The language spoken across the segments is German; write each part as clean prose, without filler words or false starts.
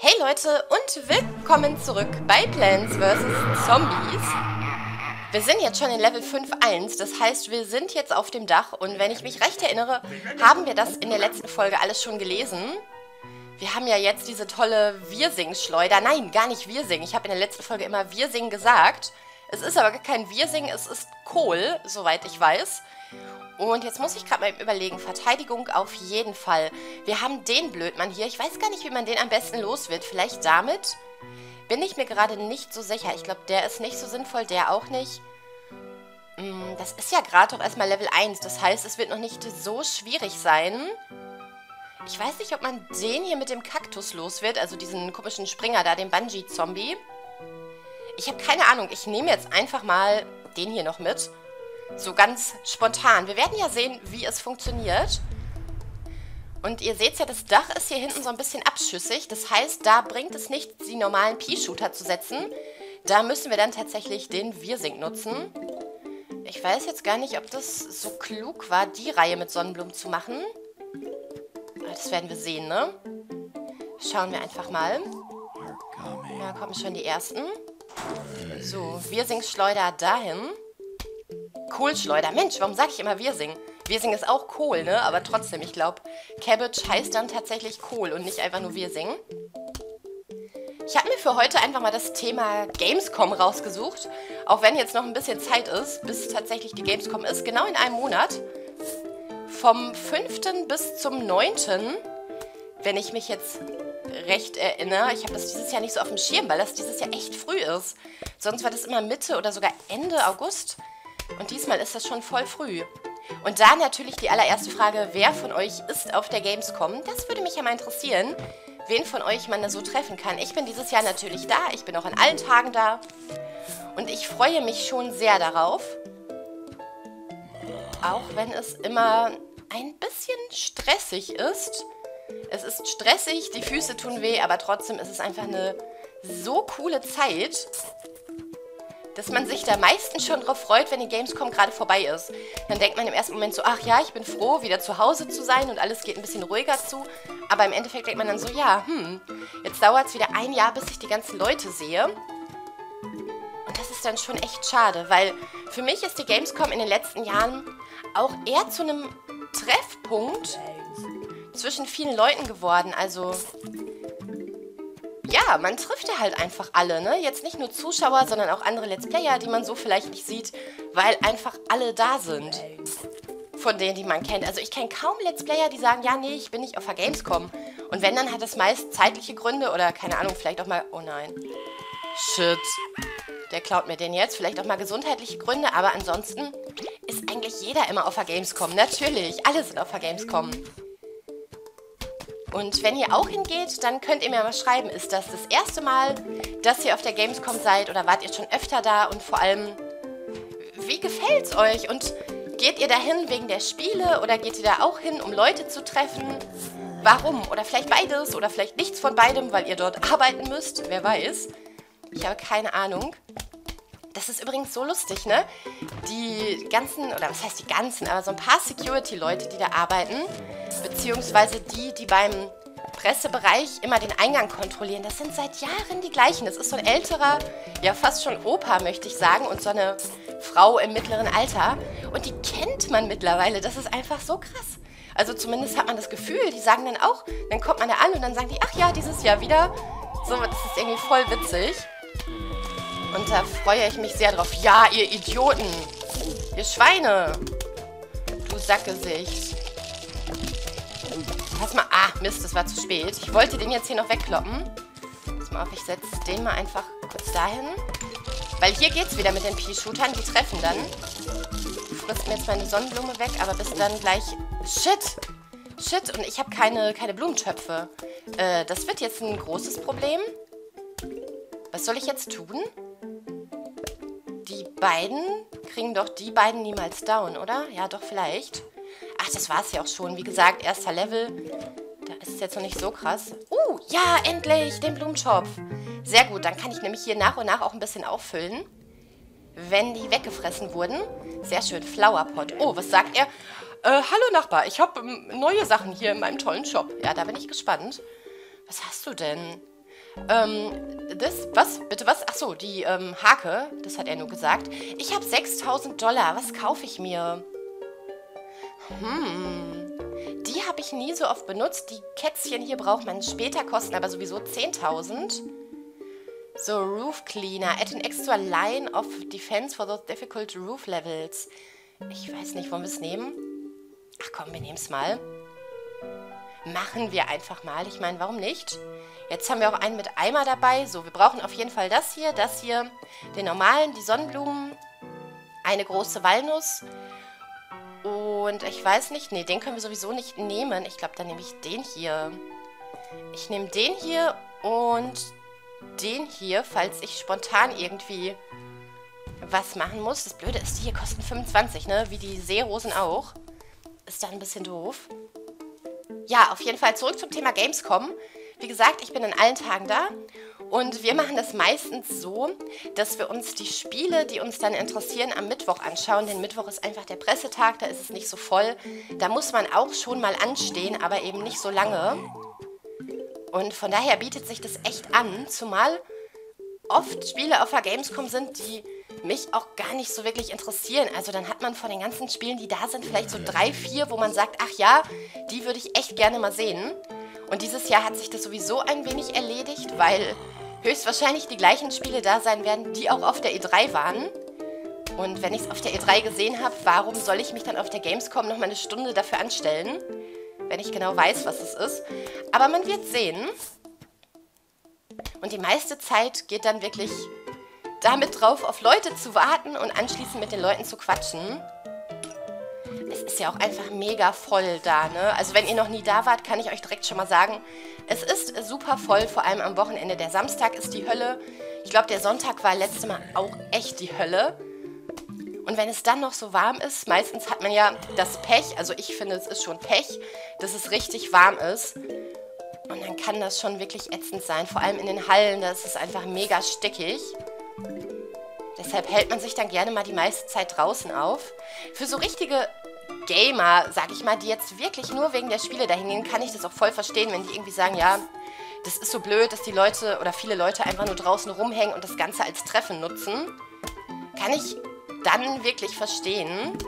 Hey Leute und willkommen zurück bei Plants vs. Zombies. Wir sind jetzt schon in Level 5.1, das heißt, wir sind jetzt auf dem Dach und wenn ich mich recht erinnere, haben wir das in der letzten Folge alles schon gelesen. Wir haben ja jetzt diese tolle Wirsing-Schleuder. Nein, gar nicht Wirsing. Ich habe in der letzten Folge immer Wirsing gesagt. Es ist aber gar kein Wirsing, es ist Kohl, soweit ich weiß. Und jetzt muss ich gerade mal überlegen, Verteidigung auf jeden Fall. Wir haben den Blödmann hier. Ich weiß gar nicht, wie man den am besten los wird. Vielleicht damit? Bin ich mir gerade nicht so sicher. Ich glaube, der ist nicht so sinnvoll, der auch nicht. Das ist ja gerade doch erstmal Level 1. Das heißt, es wird noch nicht so schwierig sein. Ich weiß nicht, ob man den hier mit dem Kaktus los wird. Also diesen komischen Springer da, den Bungee-Zombie. Ich habe keine Ahnung. Ich nehme jetzt einfach mal den hier noch mit. So ganz spontan. Wir werden ja sehen, wie es funktioniert. Und ihr seht ja, das Dach ist hier hinten so ein bisschen abschüssig. Das heißt, da bringt es nichts, die normalen Pea-Shooter zu setzen. Da müssen wir dann tatsächlich den Wirsing nutzen. Ich weiß jetzt gar nicht, ob das so klug war, die Reihe mit Sonnenblumen zu machen. Aber das werden wir sehen, ne? Schauen wir einfach mal. Da kommen schon die ersten. So, Wirsing-Schleuder dahin. Kohlschleuder. Mensch, warum sage ich immer Wirsing? Wirsing ist auch Kohl, ne? Aber trotzdem, ich glaube, Cabbage heißt dann tatsächlich Kohl und nicht einfach nur Wirsing. Ich habe mir für heute einfach mal das Thema Gamescom rausgesucht. Auch wenn jetzt noch ein bisschen Zeit ist, bis tatsächlich die Gamescom ist. Genau in einem Monat. Vom 5. bis zum 9. Wenn ich mich jetzt recht erinnere. Ich habe das dieses Jahr nicht so auf dem Schirm, weil das dieses Jahr echt früh ist. Sonst war das immer Mitte oder sogar Ende August. Und diesmal ist das schon voll früh. Und da natürlich die allererste Frage, wer von euch ist auf der Gamescom? Das würde mich ja mal interessieren, wen von euch man da so treffen kann. Ich bin dieses Jahr natürlich da, ich bin auch an allen Tagen da. Und ich freue mich schon sehr darauf. Auch wenn es immer ein bisschen stressig ist. Es ist stressig, die Füße tun weh, aber trotzdem ist es einfach eine so coole Zeit, dass man sich da meistens schon drauf freut, wenn die Gamescom gerade vorbei ist. Dann denkt man im ersten Moment so, ach ja, ich bin froh, wieder zu Hause zu sein und alles geht ein bisschen ruhiger zu. Aber im Endeffekt denkt man dann so, ja, jetzt dauert es wieder ein Jahr, bis ich die ganzen Leute sehe. Und das ist dann schon echt schade, weil für mich ist die Gamescom in den letzten Jahren auch eher zu einem Treffpunkt zwischen vielen Leuten geworden. Also ja, man trifft ja halt einfach alle, ne? Jetzt nicht nur Zuschauer, sondern auch andere Let's Player, die man so vielleicht nicht sieht, weil einfach alle da sind. Von denen, die man kennt. Also ich kenne kaum Let's Player, die sagen, ja, nee, ich bin nicht auf der Gamescom. Und wenn, dann hat das meist zeitliche Gründe oder, keine Ahnung, vielleicht auch mal, oh nein. Shit. Der klaut mir den jetzt. Vielleicht auch mal gesundheitliche Gründe, aber ansonsten ist eigentlich jeder immer auf der Gamescom. Natürlich, alle sind auf der Gamescom. Und wenn ihr auch hingeht, dann könnt ihr mir mal schreiben, ist das das erste Mal, dass ihr auf der Gamescom seid oder wart ihr schon öfter da und vor allem, wie gefällt's euch? Und geht ihr dahin wegen der Spiele oder geht ihr da auch hin, um Leute zu treffen? Warum? Oder vielleicht beides oder vielleicht nichts von beidem, weil ihr dort arbeiten müsst, wer weiß. Ich habe keine Ahnung. Das ist übrigens so lustig, ne? Die ganzen, oder was heißt die ganzen, aber so ein paar Security-Leute, die da arbeiten, beziehungsweise die beim Pressebereich immer den Eingang kontrollieren, das sind seit Jahren die gleichen. Das ist so ein älterer, ja fast schon Opa, möchte ich sagen, und so eine Frau im mittleren Alter. Und die kennt man mittlerweile, das ist einfach so krass. Also zumindest hat man das Gefühl, die sagen dann auch, dann kommt man da an und dann sagen die, ach ja, dieses Jahr wieder. So, das ist irgendwie voll witzig. Und da freue ich mich sehr drauf. Ja, ihr Idioten. Ihr Schweine. Du Sackgesicht. Pass mal. Ah, Mist, das war zu spät. Ich wollte den jetzt hier noch wegkloppen. Pass mal auf, ich setze den mal einfach kurz dahin. Weil hier geht's wieder mit den Pea-Shootern. Die treffen dann. Du frisst mir jetzt meine Sonnenblume weg, aber bis dann gleich... Shit. Shit, und ich habe keine Blumentöpfe. Das wird jetzt ein großes Problem. Was soll ich jetzt tun? Die beiden kriegen doch die beiden niemals down, oder? Ja, doch, vielleicht. Ach, das war's ja auch schon. Wie gesagt, erster Level. Da ist es jetzt noch nicht so krass. Ja, endlich, den Blumentopf. Sehr gut, dann kann ich nämlich hier nach und nach auch ein bisschen auffüllen, wenn die weggefressen wurden. Sehr schön, Flowerpot. Oh, was sagt er? Hallo Nachbar, ich habe neue Sachen hier in meinem tollen Shop. Ja, da bin ich gespannt. Was hast du denn? Was? Bitte was? Achso, die Hake, das hat er nur gesagt. Ich habe $6.000. Was kaufe ich mir? Die habe ich nie so oft benutzt. Die Kätzchen hier braucht man später, kosten aber sowieso 10.000. So, Roof Cleaner. Add an extra line of defense for those difficult roof levels. Ich weiß nicht, wollen wir es nehmen? Ach komm, wir nehmen es mal. Machen wir einfach mal. Ich meine, warum nicht? Jetzt haben wir auch einen mit Eimer dabei. So, wir brauchen auf jeden Fall das hier, den normalen, die Sonnenblumen, eine große Walnuss und ich weiß nicht, nee, den können wir sowieso nicht nehmen. Ich glaube, dann nehme ich den hier. Ich nehme den hier und den hier, falls ich spontan irgendwie was machen muss. Das Blöde ist, die hier kosten 25, ne? Wie die Seerosen auch. Ist dann ein bisschen doof. Ja, auf jeden Fall zurück zum Thema Gamescom. Wie gesagt, ich bin an allen Tagen da und wir machen das meistens so, dass wir uns die Spiele, die uns dann interessieren, am Mittwoch anschauen. Denn Mittwoch ist einfach der Pressetag, da ist es nicht so voll. Da muss man auch schon mal anstehen, aber eben nicht so lange. Und von daher bietet sich das echt an, zumal oft Spiele auf der Gamescom sind, die mich auch gar nicht so wirklich interessieren. Also dann hat man von den ganzen Spielen, die da sind, vielleicht so 3, 4, wo man sagt, ach ja, die würde ich echt gerne mal sehen. Und dieses Jahr hat sich das sowieso ein wenig erledigt, weil höchstwahrscheinlich die gleichen Spiele da sein werden, die auch auf der E3 waren. Und wenn ich es auf der E3 gesehen habe, warum soll ich mich dann auf der Gamescom noch mal eine Stunde dafür anstellen, wenn ich genau weiß, was es ist. Aber man wird sehen. Und die meiste Zeit geht dann wirklich damit drauf, auf Leute zu warten und anschließend mit den Leuten zu quatschen. Es ist ja auch einfach mega voll da, ne? Also wenn ihr noch nie da wart, kann ich euch direkt schon mal sagen, es ist super voll, vor allem am Wochenende. Der Samstag ist die Hölle. Ich glaube, der Sonntag war letztes Mal auch echt die Hölle. Und wenn es dann noch so warm ist, meistens hat man ja das Pech, also ich finde, es ist schon Pech, dass es richtig warm ist. Und dann kann das schon wirklich ätzend sein. Vor allem in den Hallen, da ist es einfach mega stickig. Deshalb hält man sich dann gerne mal die meiste Zeit draußen auf. Für so richtige Gamer, sag ich mal, die jetzt wirklich nur wegen der Spiele dahin gehen, kann ich das auch voll verstehen, wenn die irgendwie sagen, ja, das ist so blöd, dass die Leute oder viele Leute einfach nur draußen rumhängen und das Ganze als Treffen nutzen. Kann ich dann wirklich verstehen.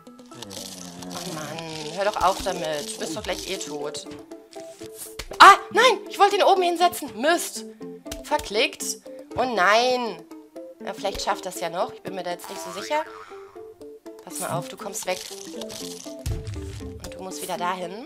Oh Mann, hör doch auf damit. Du bist doch gleich eh tot. Ah, nein, ich wollte ihn oben hinsetzen. Mist. Verklickt. Oh nein. Ja, vielleicht schafft das ja noch. Ich bin mir da jetzt nicht so sicher. Pass mal auf, du kommst weg. Und du musst wieder dahin.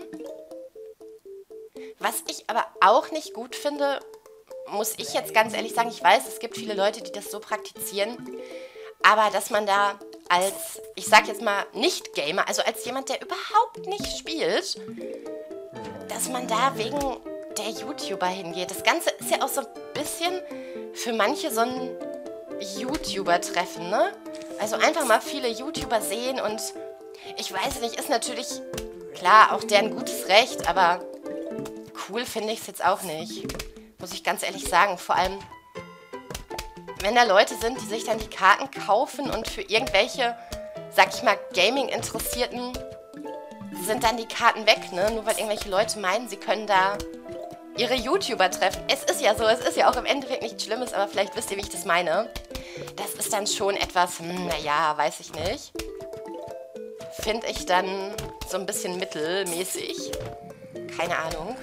Was ich aber auch nicht gut finde, muss ich jetzt ganz ehrlich sagen, ich weiß, es gibt viele Leute, die das so praktizieren, aber dass man da als, ich sag jetzt mal, Nicht-Gamer, also als jemand, der überhaupt nicht spielt, dass man da wegen der YouTuber hingeht. Das Ganze ist ja auch so ein bisschen für manche so ein YouTuber-Treffen, ne? Also einfach mal viele YouTuber sehen und ich weiß nicht, ist natürlich, klar, auch deren gutes Recht, aber cool finde ich es jetzt auch nicht. Muss ich ganz ehrlich sagen. Vor allem, wenn da Leute sind, die sich dann die Karten kaufen und für irgendwelche, sag ich mal, Gaming-Interessierten sind dann die Karten weg, ne? Nur weil irgendwelche Leute meinen, sie können da ihre YouTuber treffen. Es ist ja so, es ist ja auch im Endeffekt nichts Schlimmes, aber vielleicht wisst ihr, wie ich das meine. Das ist dann schon etwas, naja, weiß ich nicht. Finde ich dann so ein bisschen mittelmäßig. Keine Ahnung.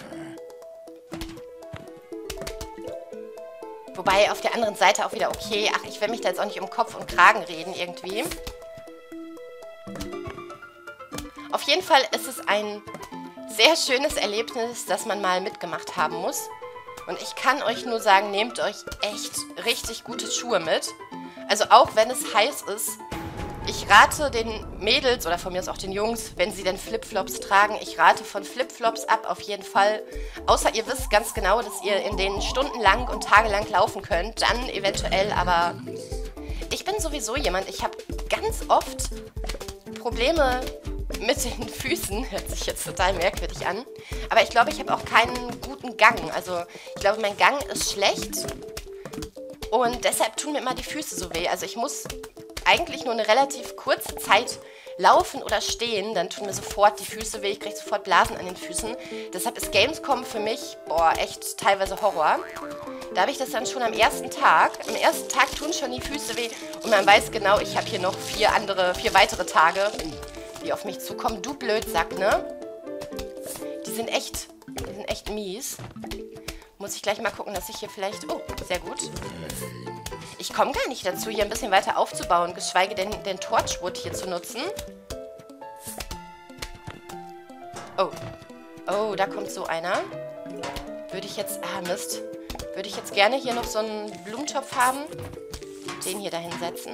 Wobei auf der anderen Seite auch wieder okay, ach, ich will mich da jetzt auch nicht um Kopf und Kragen reden irgendwie. Auf jeden Fall ist es ein sehr schönes Erlebnis, das man mal mitgemacht haben muss. Und ich kann euch nur sagen, nehmt euch echt richtig gute Schuhe mit. Also auch wenn es heiß ist, ich rate den Mädels oder von mir aus auch den Jungs, wenn sie denn Flipflops tragen, ich rate von Flipflops ab auf jeden Fall. Außer ihr wisst ganz genau, dass ihr in denen stundenlang und tagelang laufen könnt, dann eventuell, aber ich bin sowieso jemand, ich habe ganz oft Probleme mit den Füßen, hört sich jetzt total merkwürdig an, aber ich glaube, ich habe auch keinen guten Gang. Also ich glaube, mein Gang ist schlecht und deshalb tun mir immer die Füße so weh. Also ich muss eigentlich nur eine relativ kurze Zeit laufen oder stehen, dann tun mir sofort die Füße weh, ich kriege sofort Blasen an den Füßen. Deshalb ist Gamescom für mich, boah, echt teilweise Horror. Da habe ich das dann schon am ersten Tag. Am ersten Tag tun schon die Füße weh. Und man weiß genau, ich habe hier noch 4 weitere Tage, die auf mich zukommen. Du Blödsack, ne? Die sind echt mies. Muss ich gleich mal gucken, dass ich hier vielleicht... Oh, sehr gut. Ich komme gar nicht dazu, hier ein bisschen weiter aufzubauen, geschweige denn den Torchwood hier zu nutzen. Oh. Oh, da kommt so einer. Würde ich jetzt... Ah, Mist. Würde ich jetzt gerne hier noch so einen Blumentopf haben. Den hier dahin setzen.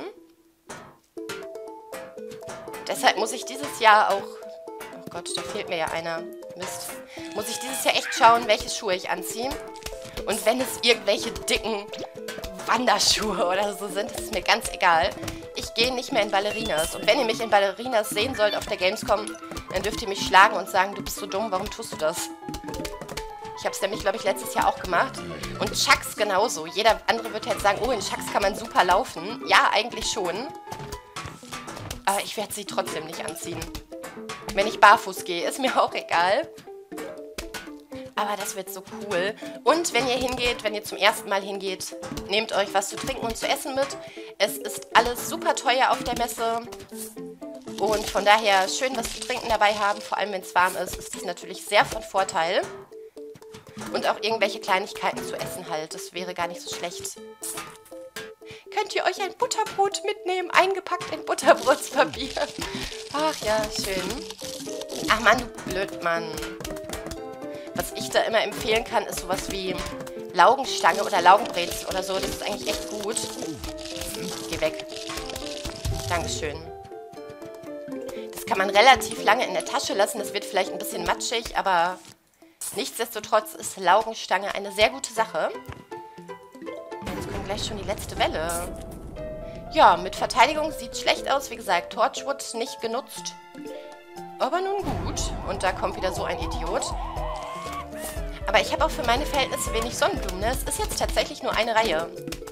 Deshalb muss ich dieses Jahr auch... Oh Gott, da fehlt mir ja einer. Mist. Muss ich dieses Jahr echt schauen, welche Schuhe ich anziehe. Und wenn es irgendwelche dicken Wanderschuhe oder so sind, ist mir ganz egal. Ich gehe nicht mehr in Ballerinas. Und wenn ihr mich in Ballerinas sehen sollt auf der Gamescom, dann dürft ihr mich schlagen und sagen, du bist so dumm, warum tust du das? Ich habe es nämlich, glaube ich, letztes Jahr auch gemacht. Und Chucks genauso. Jeder andere wird jetzt sagen, oh, in Chucks kann man super laufen. Ja, eigentlich schon. Aber ich werde sie trotzdem nicht anziehen. Wenn ich barfuß gehe, ist mir auch egal. Aber das wird so cool. Und wenn ihr hingeht, wenn ihr zum ersten Mal hingeht, nehmt euch was zu trinken und zu essen mit. Es ist alles super teuer auf der Messe. Und von daher schön was zu trinken dabei haben. Vor allem, wenn es warm ist, ist das natürlich sehr von Vorteil. Und auch irgendwelche Kleinigkeiten zu essen halt. Das wäre gar nicht so schlecht. Könnt ihr euch ein Butterbrot mitnehmen, eingepackt in Butterbrotspapier? Ach ja, schön. Ach Mann, du Blödmann. Was ich da immer empfehlen kann, ist sowas wie Laugenstange oder Laugenbrezel oder so. Das ist eigentlich echt gut. Geh weg. Dankeschön. Das kann man relativ lange in der Tasche lassen. Das wird vielleicht ein bisschen matschig, aber nichtsdestotrotz ist Laugenstange eine sehr gute Sache. Jetzt kommt gleich schon die letzte Welle. Ja, mit Verteidigung sieht schlecht aus. Wie gesagt, Torchwood nicht genutzt. Aber nun gut. Und da kommt wieder so ein Idiot. Aber ich habe auch für meine Verhältnisse wenig Sonnenblumen. Ne? Es ist jetzt tatsächlich nur eine Reihe.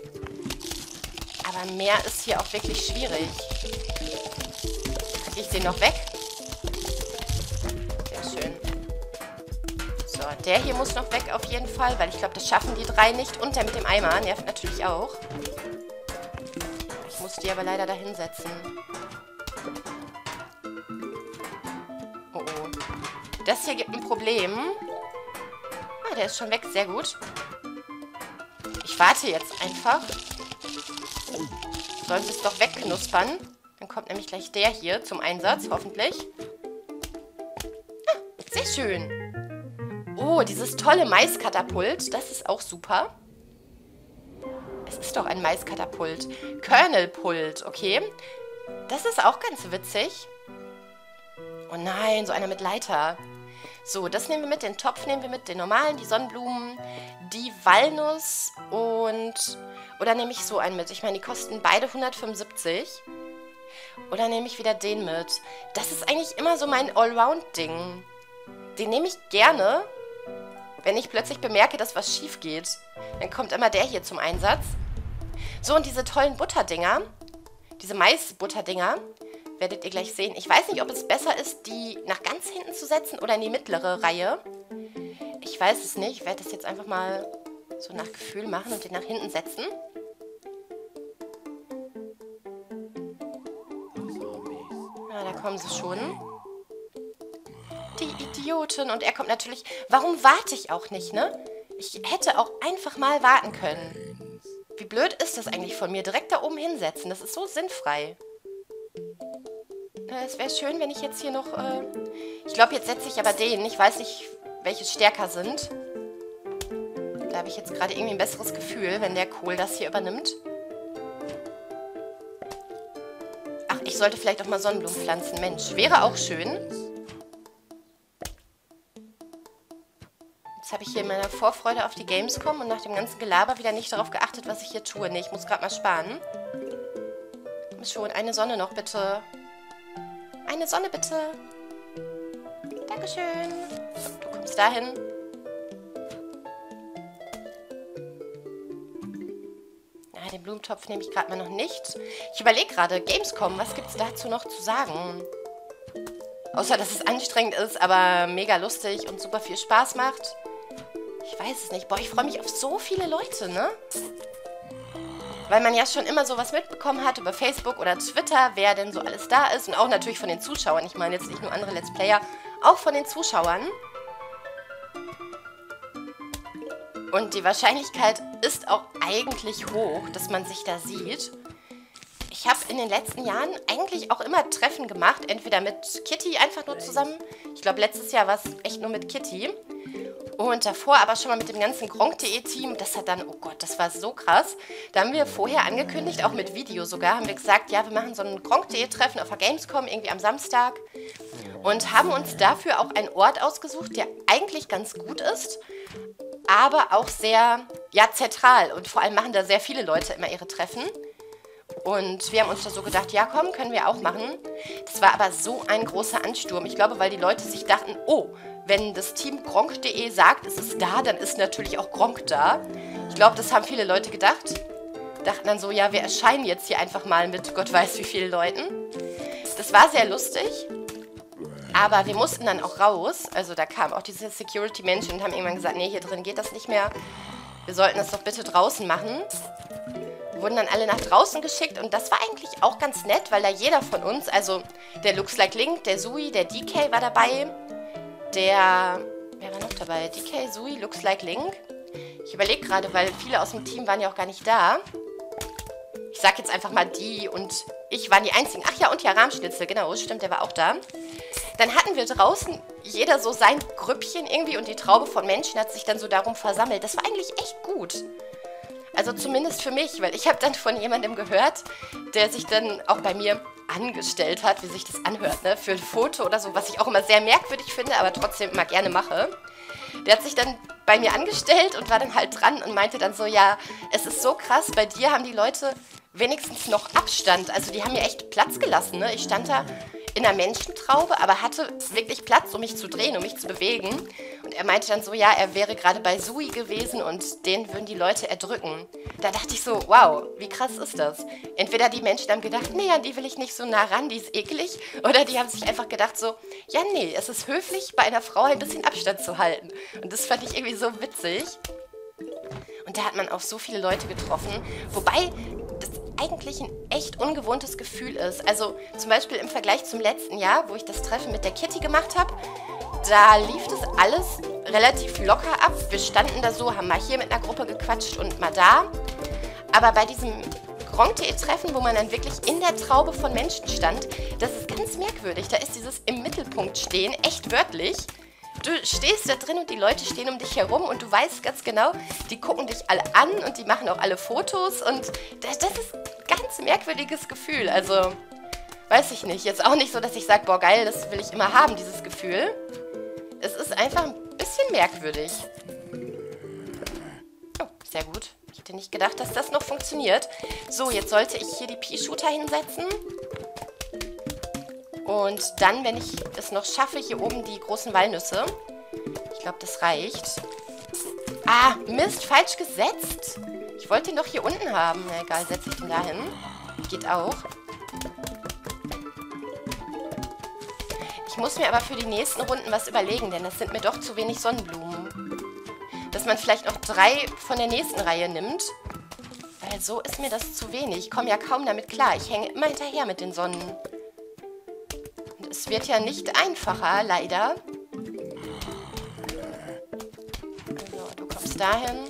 Aber mehr ist hier auch wirklich schwierig. Kriege ich den noch weg? Sehr schön. So, der hier muss noch weg auf jeden Fall, weil ich glaube, das schaffen die 3 nicht. Und der mit dem Eimer nervt natürlich auch. Ich muss die aber leider da hinsetzen. Oh oh. Das hier gibt ein Problem. Ah, der ist schon weg. Sehr gut. Ich warte jetzt einfach. Sollen sie es doch wegknuspern. Dann kommt nämlich gleich der hier zum Einsatz, hoffentlich. Ah, sehr schön. Oh, dieses tolle Maiskatapult. Das ist auch super. Es ist doch ein Maiskatapult. Kernelpult, okay. Das ist auch ganz witzig. Oh nein, so einer mit Leiter. So, das nehmen wir mit, den Topf nehmen wir mit, den normalen, die Sonnenblumen, die Walnuss und... Oder nehme ich so einen mit? Ich meine, die kosten beide 175. Oder nehme ich wieder den mit? Das ist eigentlich immer so mein Allround-Ding. Den nehme ich gerne, wenn ich plötzlich bemerke, dass was schief geht. Dann kommt immer der hier zum Einsatz. So, und diese tollen Butterdinger, diese Maisbutterdinger, werdet ihr gleich sehen. Ich weiß nicht, ob es besser ist, die nach ganz hinten zu setzen oder in die mittlere Reihe. Ich weiß es nicht. Ich werde das jetzt einfach mal so nach Gefühl machen und den nach hinten setzen. Ja, da kommen sie schon. Die Idioten. Und er kommt natürlich... Warum warte ich auch nicht, ne? Ich hätte auch einfach mal warten können. Wie blöd ist das eigentlich von mir? Direkt da oben hinsetzen. Das ist so sinnfrei. Es wäre schön, wenn ich jetzt hier noch... Ich glaube, jetzt setze ich aber den. Ich weiß nicht, welche stärker sind. Da habe ich jetzt gerade irgendwie ein besseres Gefühl, wenn der Kohl das hier übernimmt. Ach, ich sollte vielleicht auch mal Sonnenblumen pflanzen. Mensch, wäre auch schön. Jetzt habe ich hier in meiner Vorfreude auf die Gamescom und nach dem ganzen Gelaber wieder nicht darauf geachtet, was ich hier tue. Nee, ich muss gerade mal sparen. Schon, eine Sonne noch, bitte. Eine Sonne, bitte. Dankeschön. Du kommst dahin. Ja, den Blumentopf nehme ich gerade mal noch nicht. Ich überlege gerade, Gamescom, was gibt es dazu noch zu sagen? Außer, dass es anstrengend ist, aber mega lustig und super viel Spaß macht. Ich weiß es nicht. Boah, ich freue mich auf so viele Leute, ne? Weil man ja schon immer sowas mitbekommen hat über Facebook oder Twitter, wer denn so alles da ist. Und auch natürlich von den Zuschauern. Ich meine jetzt nicht nur andere Let's Player, auch von den Zuschauern. Und die Wahrscheinlichkeit ist auch eigentlich hoch, dass man sich da sieht. Ich habe in den letzten Jahren eigentlich auch immer Treffen gemacht. Entweder mit Kitty einfach nur zusammen. Ich glaube, letztes Jahr war es echt nur mit Kitty. Und davor aber schon mal mit dem ganzen Gronkh.de-Team. Das hat dann, oh Gott, das war so krass. Da haben wir vorher angekündigt, auch mit Video sogar, haben wir gesagt, ja, wir machen so ein Gronkh.de-Treffen auf der Gamescom, irgendwie am Samstag. Und haben uns dafür auch einen Ort ausgesucht, der eigentlich ganz gut ist, aber auch sehr, ja, zentral. Und vor allem machen da sehr viele Leute immer ihre Treffen. Und wir haben uns da so gedacht, ja komm, können wir auch machen. Das war aber so ein großer Ansturm. Ich glaube, weil die Leute sich dachten, oh, wenn das Team Gronkh.de sagt, es ist da, dann ist natürlich auch Gronkh da. Ich glaube, das haben viele Leute gedacht. Dachten dann so, ja, wir erscheinen jetzt hier einfach mal mit Gott weiß wie vielen Leuten. Das war sehr lustig. Aber wir mussten dann auch raus. Also da kamen auch diese Security-Menschen und haben irgendwann gesagt, nee, hier drin geht das nicht mehr. Wir sollten das doch bitte draußen machen. Wir wurden dann alle nach draußen geschickt und das war eigentlich auch ganz nett, weil da jeder von uns, also der Looks Like Link, der Sui, der DK war dabei, wer war noch dabei? DK, Sui, Looks Like Link. Ich überlege gerade, weil viele aus dem Team waren ja auch gar nicht da. Ich sag jetzt einfach mal die und ich waren die einzigen. Ach ja, und ja, Rahmschnitzel, genau, stimmt, der war auch da. Dann hatten wir draußen jeder so sein Grüppchen irgendwie und die Traube von Menschen hat sich dann so darum versammelt. Das war eigentlich echt gut. Also zumindest für mich, weil ich habe dann von jemandem gehört, der sich dann auch bei mir angestellt hat, wie sich das anhört, ne? Für ein Foto oder so, was ich auch immer sehr merkwürdig finde, aber trotzdem immer gerne mache. Der hat sich dann bei mir angestellt und war dann halt dran und meinte dann so, ja, es ist so krass, bei dir haben die Leute wenigstens noch Abstand. Also die haben mir echt Platz gelassen, ne? Ich stand da in einer Menschentraube, aber hatte wirklich Platz, um mich zu drehen, um mich zu bewegen. Und er meinte dann so, ja, er wäre gerade bei Sui gewesen und den würden die Leute erdrücken. Da dachte ich so, wow, wie krass ist das? Entweder die Menschen haben gedacht, nee, an die will ich nicht so nah ran, die ist eklig. Oder die haben sich einfach gedacht so, ja, nee, es ist höflich, bei einer Frau ein bisschen Abstand zu halten. Und das fand ich irgendwie so witzig. Und da hat man auch so viele Leute getroffen. Wobei das eigentlich ein echt ungewohntes Gefühl ist. Also zum Beispiel im Vergleich zum letzten Jahr, wo ich das Treffen mit der Kitty gemacht habe, da lief das alles relativ locker ab. Wir standen da so, haben mal hier mit einer Gruppe gequatscht und mal da. Aber bei diesem Gronkh.de-Treffen, wo man dann wirklich in der Traube von Menschen stand, das ist ganz merkwürdig. Da ist dieses im Mittelpunkt stehen echt wörtlich. Du stehst da drin und die Leute stehen um dich herum und du weißt ganz genau, die gucken dich alle an und die machen auch alle Fotos und das ist ein ganz merkwürdiges Gefühl. Also, weiß ich nicht. Jetzt auch nicht so, dass ich sage, boah geil, das will ich immer haben, dieses Gefühl. Es ist einfach ein bisschen merkwürdig. Oh, sehr gut. Ich hätte nicht gedacht, dass das noch funktioniert. So, jetzt sollte ich hier die Pea-Shooter hinsetzen. Und dann, wenn ich es noch schaffe, hier oben die großen Walnüsse. Ich glaube, das reicht. Ah, Mist, falsch gesetzt. Ich wollte den doch hier unten haben. Na egal, setze ich den da hin. Geht auch. Ich muss mir aber für die nächsten Runden was überlegen, denn das sind mir doch zu wenig Sonnenblumen. Dass man vielleicht noch 3 von der nächsten Reihe nimmt. Weil so ist mir das zu wenig. Ich komme ja kaum damit klar. Ich hänge immer hinterher mit den Sonnen. Es wird ja nicht einfacher, leider. So, du kommst dahin.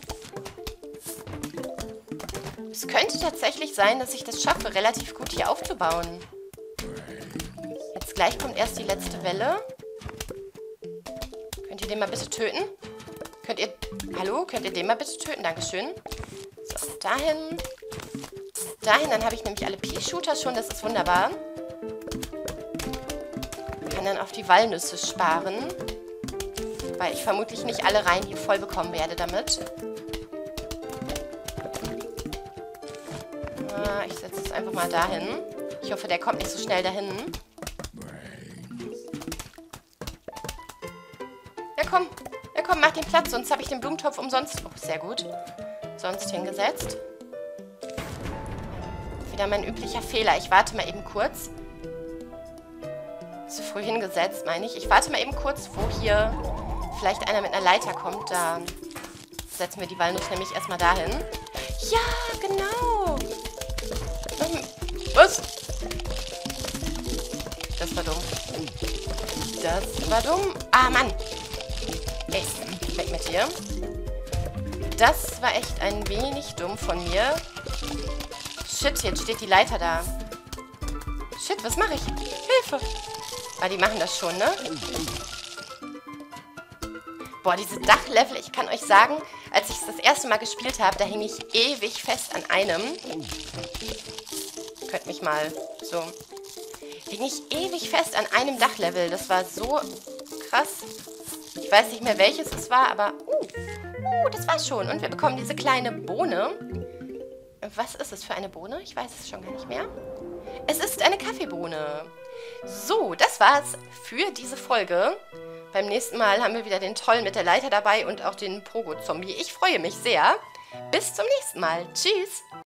Es könnte tatsächlich sein, dass ich das schaffe, relativ gut hier aufzubauen. Jetzt gleich kommt erst die letzte Welle. Könnt ihr den mal bitte töten? Könnt ihr... Hallo? Könnt ihr den mal bitte töten? Dankeschön. So, dahin. Dahin, dann habe ich nämlich alle Pea-Shooter schon. Das ist wunderbar. Dann auf die Walnüsse sparen, weil ich vermutlich nicht alle Reihen hier voll bekommen werde damit. Ich setze es einfach mal dahin. Ich hoffe, der kommt nicht so schnell dahin. Ja komm, mach den Platz, sonst habe ich den Blumentopf umsonst... Oh, sehr gut. Sonst hingesetzt. Wieder mein üblicher Fehler. Ich warte mal eben kurz. Zu früh hingesetzt, meine ich. Ich warte mal eben kurz, wo hier vielleicht einer mit einer Leiter kommt. Da Setzen wir die Walnuss nämlich erstmal dahin. Ja, genau. Was? Das war dumm. Das war dumm. Ah, Mann. Ace, weg mit dir. Das war echt ein wenig dumm von mir. Shit, jetzt steht die Leiter da. Shit, was mache ich? Hilfe. Ah, die machen das schon, ne? Boah, diese Dachlevel, ich kann euch sagen, als ich es das erste Mal gespielt habe, da hing ich ewig fest an einem. Könnt mich mal so... Hing ich ewig fest an einem Dachlevel. Das war so krass. Ich weiß nicht mehr, welches es war, aber... das war's schon. Und wir bekommen diese kleine Bohne. Was ist es für eine Bohne? Ich weiß es schon gar nicht mehr. Es ist eine Kaffeebohne. So, das war's für diese Folge. Beim nächsten Mal haben wir wieder den Tollen mit der Leiter dabei und auch den Pogo-Zombie. Ich freue mich sehr. Bis zum nächsten Mal. Tschüss.